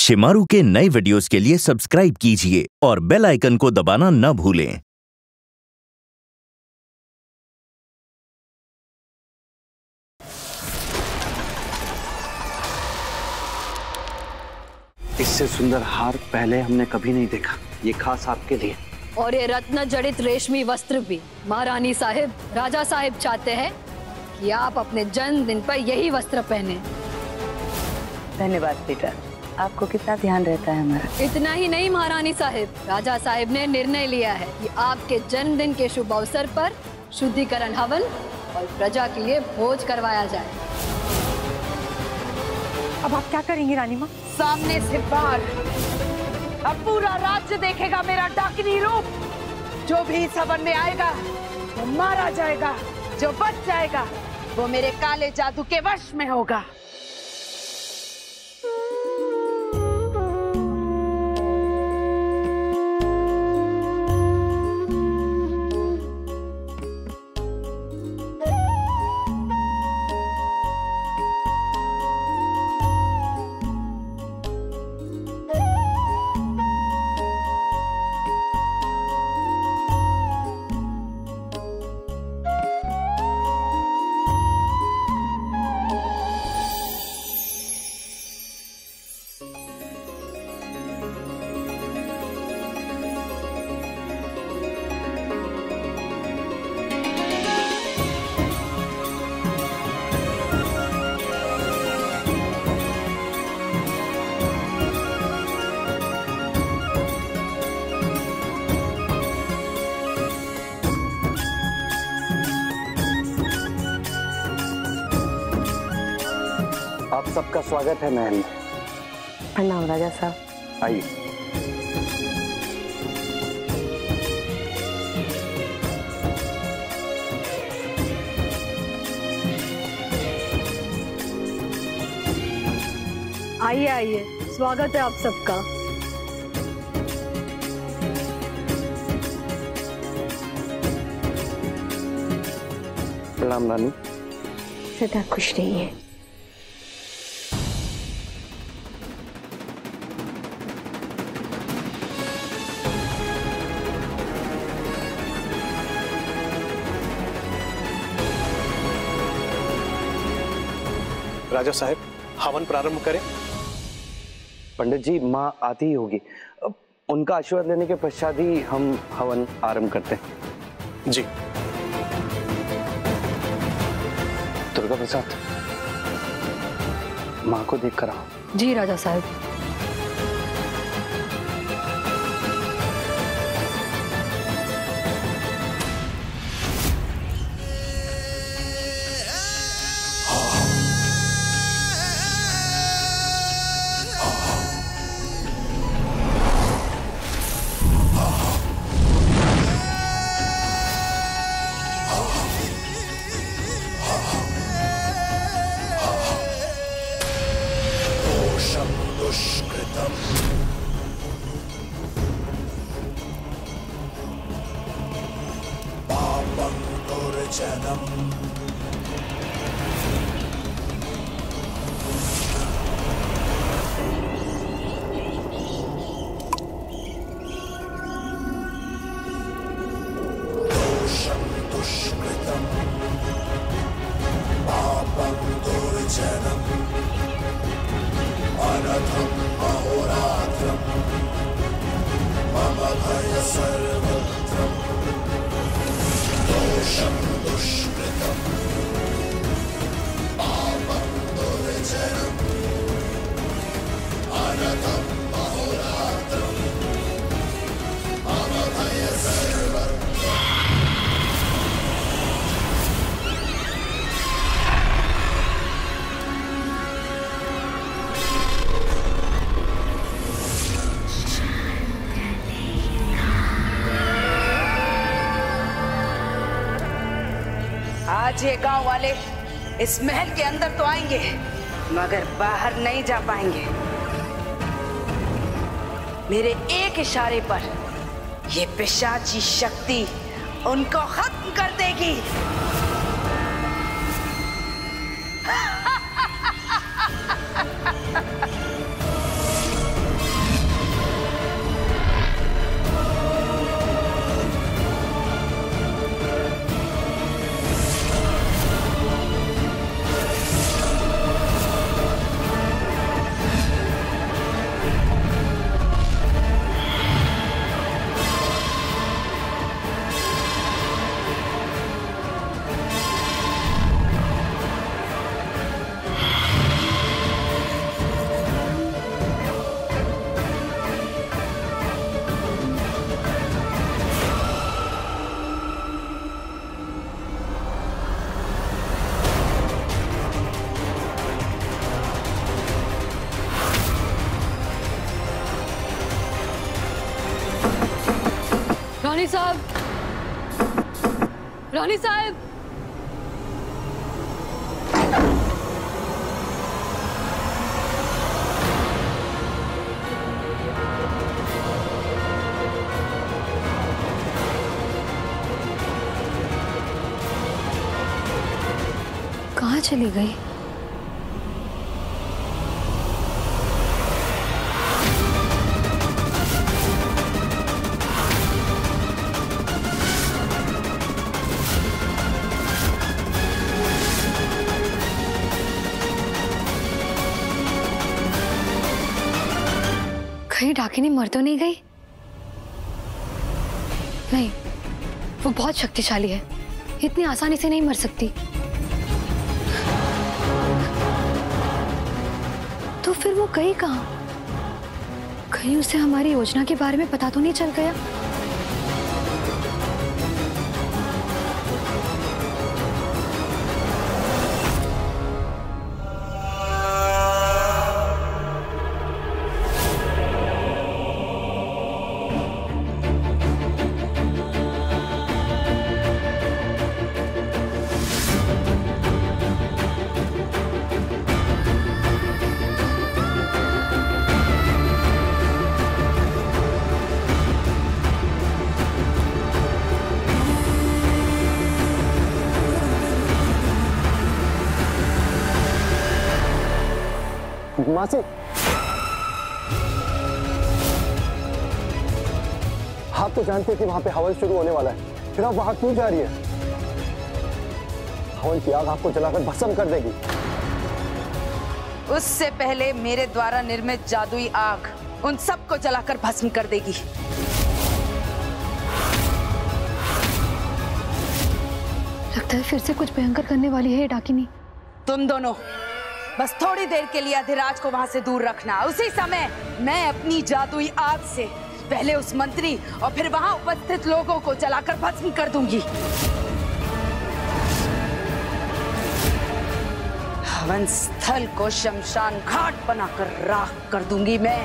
शिमारू के नए वीडियोस के लिए सब्सक्राइब कीजिए और बेल आइकन को दबाना न भूलें। इससे सुंदर हार पहले हमने कभी नहीं देखा, ये खास आपके लिए। और ये रत्न जड़ित रेशमी वस्त्र भी महारानी साहिब, राजा साहिब चाहते हैं कि आप अपने जन्मदिन पर यही वस्त्र पहने। धन्यवाद बेटा, आपको कितना ध्यान रहता है हमारा। इतना ही नहीं महारानी साहिब, राजा साहिब ने निर्णय लिया है कि आपके जन्मदिन के शुभ अवसर पर शुद्धिकरण हवन और प्रजा के लिए भोज करवाया जाए। अब आप क्या करेंगी रानी माँ? सामने से बाहर अब पूरा राज्य देखेगा मेरा डाकिनी रूप। जो भी इस हवन में आएगा वो मारा जाएगा, जो बच जाएगा वो मेरे काले जादू के वश में होगा। आप सबका स्वागत है महल में। प्रणाम राजा साहब। आइए। आइए आइए, स्वागत है आप सबका। प्रणाम रानी। सदा खुश रहिए। राजा साहब, हवन प्रारंभ करें। पंडित जी, माँ आती ही होगी, उनका आशीर्वाद लेने के पश्चात ही हम हवन आरंभ करते हैं। जी। दुर्गा प्रसाद, माँ को देख कर आओ। जी राजा साहब। आज ये गांव वाले इस महल के अंदर तो आएंगे मगर बाहर नहीं जा पाएंगे। मेरे एक इशारे पर ये पिशाची शक्ति उनको खत्म कर देगी। रानी साहब, रानी साहब, कहाँ चली गई? कहीं डाकिनी मर तो नहीं गई? नहीं, वो बहुत शक्तिशाली है, इतनी आसानी से नहीं मर सकती। तो फिर वो गई कहाँ? कहीं उसे हमारी योजना के बारे में पता तो नहीं चल गया? मासी, आप तो जानते हैं कि वहां पे हवन शुरू होने वाला है, फिर आप वहां क्यों जा रही है? हवन की आग आपको जलाकर भस्म कर देगी। उससे पहले मेरे द्वारा निर्मित जादुई आग उन सबको जलाकर भस्म कर देगी। लगता है फिर से कुछ भयंकर करने वाली है ये डाकिनी। तुम दोनों बस थोड़ी देर के लिए अधिराज को वहां से दूर रखना। उसी समय मैं अपनी जादुई आग से पहले उस मंत्री और फिर वहां उपस्थित लोगों को जलाकर भस्म कर दूंगी। हवन स्थल को शमशान घाट बनाकर राख कर दूंगी मैं।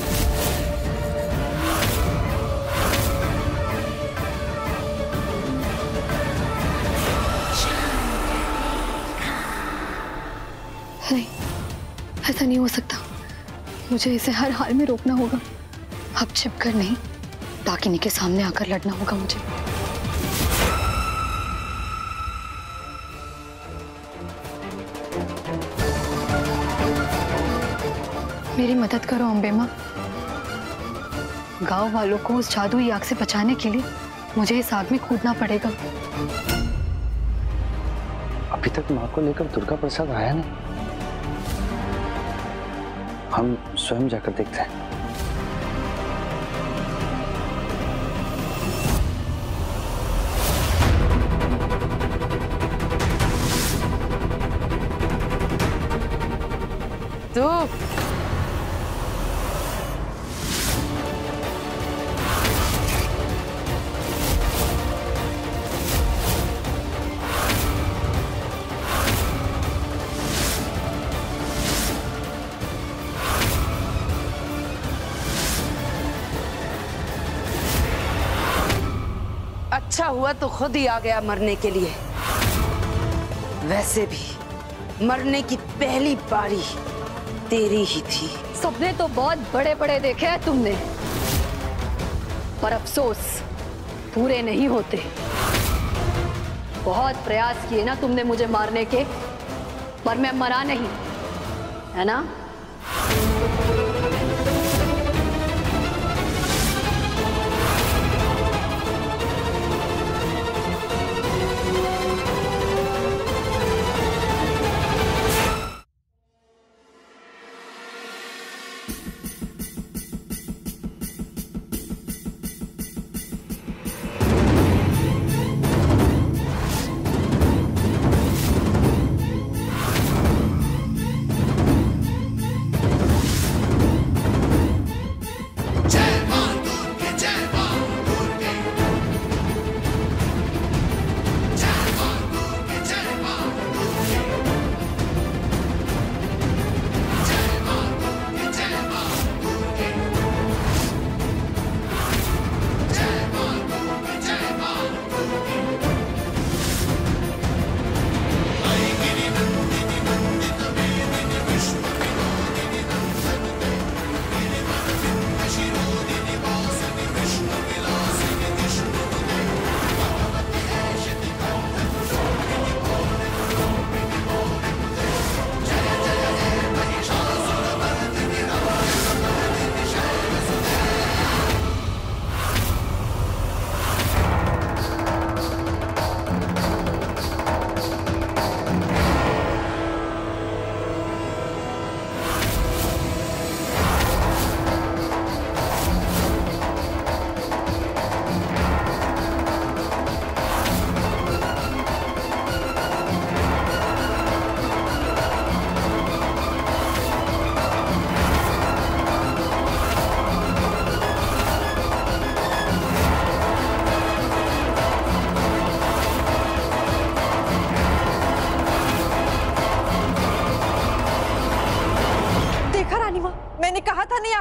नहीं, ऐसा नहीं हो सकता। मुझे इसे हर हाल में रोकना होगा। अब छिपकर नहीं, डाकिनी के सामने आकर लड़ना होगा मुझे। मेरी मदद करो अम्बे माँ। गांव वालों को उस जादुई आग से बचाने के लिए मुझे इस आग में कूदना पड़ेगा। अभी तक माँ को लेकर दुर्गा प्रसाद आया नहीं। हम स्वयं जाकर देखते हैं। तू अच्छा हुआ तो खुद ही आ गया मरने के लिए। वैसे भी मरने की पहली बारी तेरी ही थी। सपने तो बहुत बड़े बड़े देखे हैं तुमने, पर अफसोस पूरे नहीं होते। बहुत प्रयास किए ना तुमने मुझे मारने के, पर मैं मरा नहीं, है ना?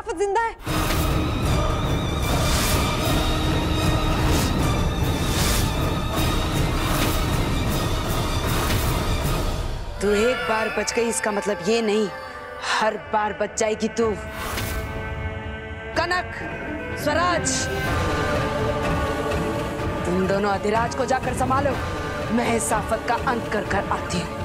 आफत जिंदा है। तू एक बार बच गई इसका मतलब ये नहीं हर बार बच जाएगी तू। कनक, स्वराज, तुम दोनों अधिराज को जाकर संभालो, मैं इस आफत का अंत कर कर आती हूँ।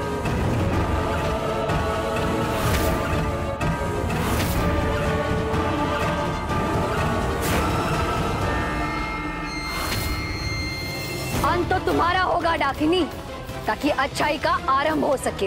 अंत तो तुम्हारा होगा डाकिनी, ताकि अच्छाई का आरंभ हो सके।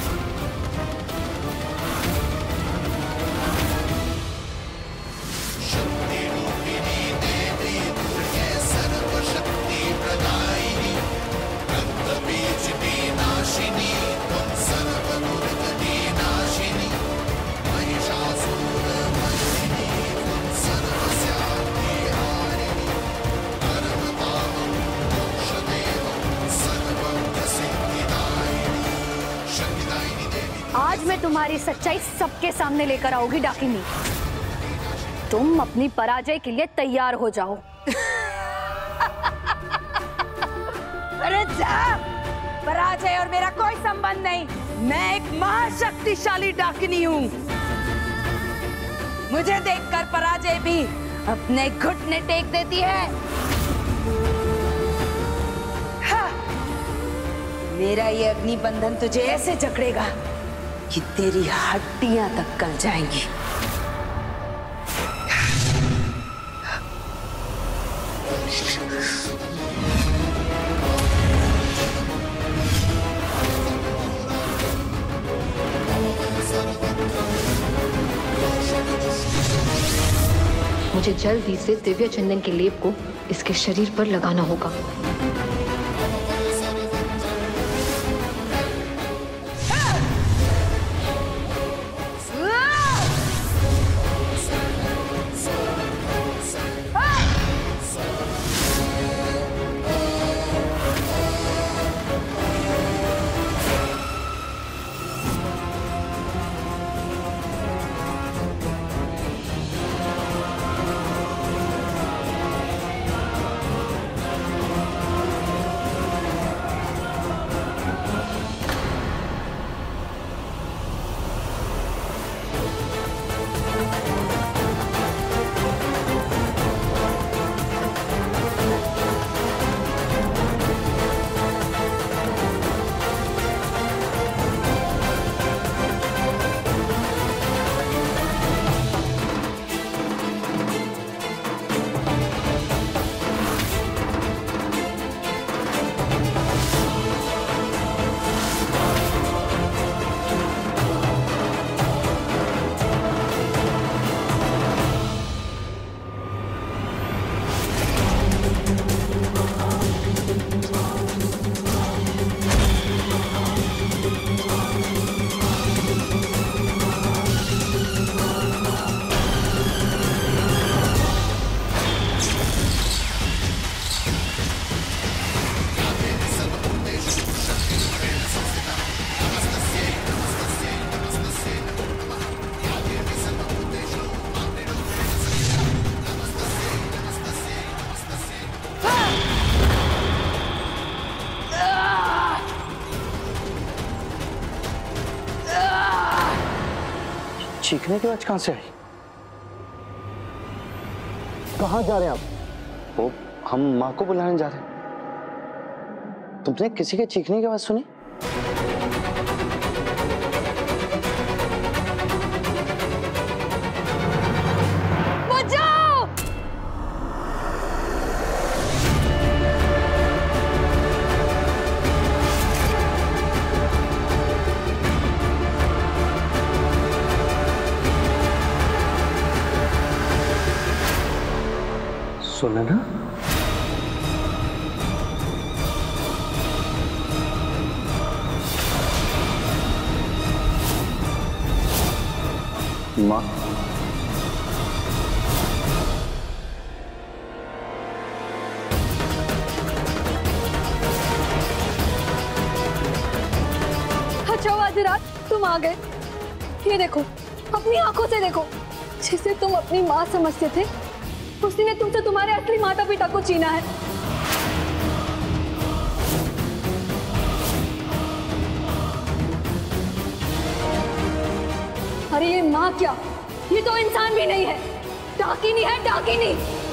आज मैं तुम्हारी सच्चाई सबके सामने लेकर आऊंगी डाकिनी। तुम अपनी पराजय के लिए तैयार हो जाओ। अरे जा, पराजय और मेरा कोई संबंध नहीं। मैं एक महाशक्तिशाली डाकिनी हूँ। मुझे देखकर पराजय भी अपने घुटने टेक देती है। हाँ, मेरा ये अग्नि बंधन तुझे ऐसे जकड़ेगा कि तेरी हड्डियां तक गल जाएंगी। मुझे जल्दी से दिव्य चंदन के लेप को इसके शरीर पर लगाना होगा। चीखने की आवाज कहां से आई? कहाँ जा रहे हैं आप? वो हम माँ को बुलाने जा रहे हैं। तुमने किसी के चीखने की आवाज सुनी? सुना ना? माँ, अच्छा हुआ अधिराज तुम आ गए। ये देखो, अपनी आंखों से देखो, जिसे तुम अपनी माँ समझते थे, उसी ने तुमसे तुम्हारे असली माता पिता को छीना है। अरे ये माँ क्या, ये तो इंसान भी नहीं है, डाकिनी है, डाकिनी।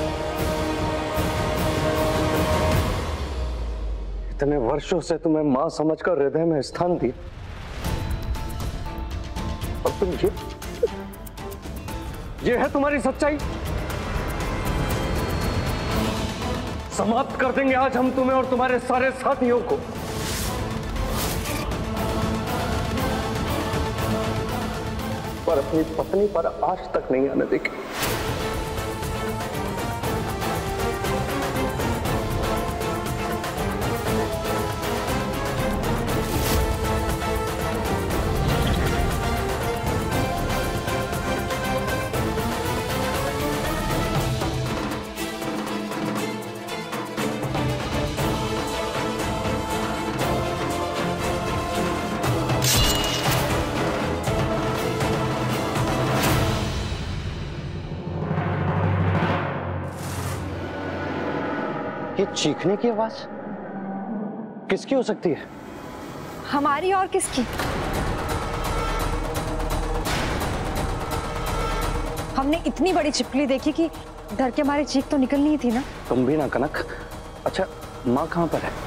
इतने वर्षों से तुम्हें माँ समझकर हृदय में स्थान दी, और तुम ये है तुम्हारी सच्चाई। समाप्त कर देंगे आज हम तुम्हें और तुम्हारे सारे साथियों को। पर अपनी पत्नी पर आज तक नहीं आने देंगे। ये चीखने की आवाज किसकी हो सकती है? हमारी और किसकी? हमने इतनी बड़ी छिपकली देखी कि डर के हमारी चीख तो निकलनी ही थी ना। तुम भी ना कनक। अच्छा, माँ कहाँ पर है?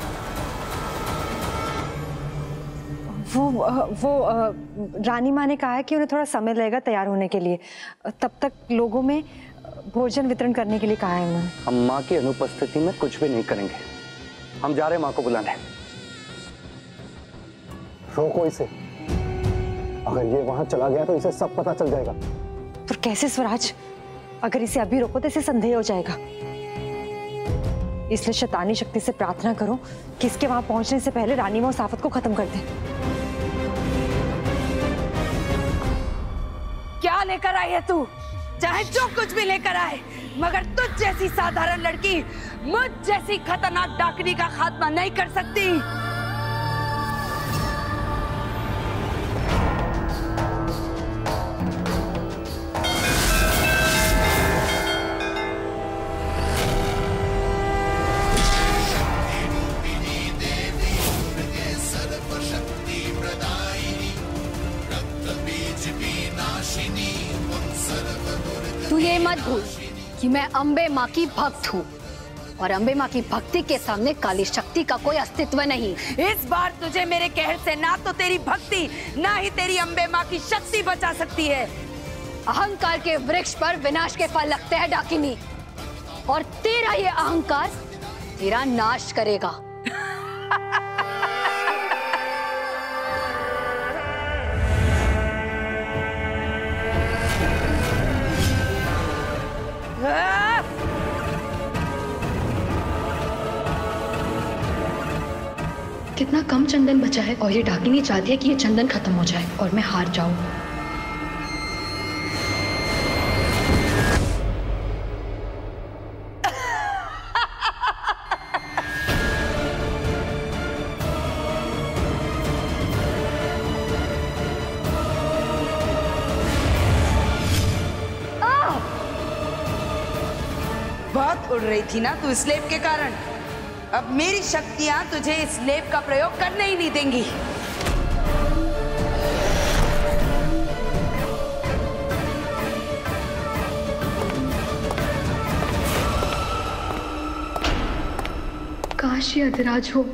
वो रानी माँ ने कहा है कि उन्हें थोड़ा समय लगेगा तैयार होने के लिए, तब तक लोगों में भोजन वितरण करने के लिए कहा है उन्होंने। हम माँ की अनुपस्थिति में कुछ भी नहीं करेंगे। हम जा रहे हैं माँ को बुलाने। रोको इसे, अगर ये वहां चला गया तो इसे सब पता चल जाएगा। पर कैसे स्वराज, अगर इसे अभी रोको तो इसे संदेह हो जाएगा। इसलिए शैतानी शक्ति से प्रार्थना करो कि इसके वहां पहुंचने से पहले रानी माँ उस आफत को खत्म कर दे। क्या लेकर आई है तू? चाहे जो कुछ भी लेकर आए, मगर तुझ जैसी साधारण लड़की मुझ जैसी खतरनाक डाकनी का खात्मा नहीं कर सकती। तू ये मत भूल कि मैं अम्बे माँ की भक्त हूँ, और अम्बे माँ की भक्ति के सामने काली शक्ति का कोई अस्तित्व नहीं। इस बार तुझे मेरे कहर से ना तो तेरी भक्ति, ना ही तेरी अम्बे माँ की शक्ति बचा सकती है। अहंकार के वृक्ष पर विनाश के फल लगते हैं डाकिनी, और तेरा ये अहंकार तेरा नाश करेगा। कितना कम चंदन बचा है, और ये डाकिनी चाहती है कि ये चंदन खत्म हो जाए और मैं हार जाऊं। बहुत उड़ रही थी ना तू इस लेप के कारण। अब मेरी शक्तियां तुझे इस लेप का प्रयोग करने ही नहीं देंगी। काश ये अधिराज हो।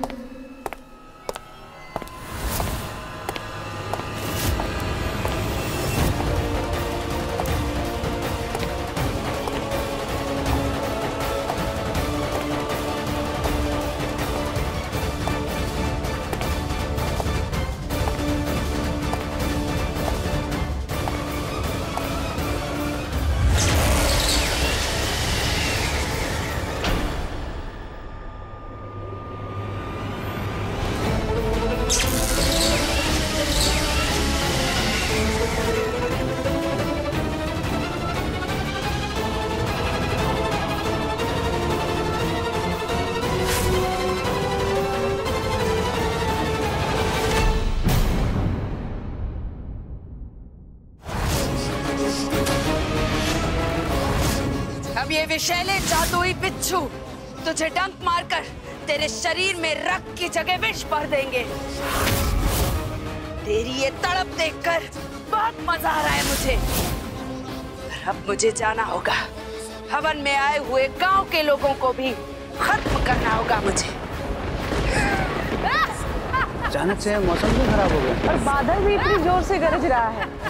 अब ये विषैले जादुई बिच्छू तुझे डंक मारकर तेरे शरीर में रक्त की जगह विष भर देंगे। तेरी ये तड़प देखकर बहुत मजा आ रहा है मुझे। अब मुझे जाना होगा, हवन में आए हुए गांव के लोगों को भी खत्म करना होगा मुझे। अचानक से मौसम भी खराब हो गया और बादल भी इतनी जोर से गरज रहा है।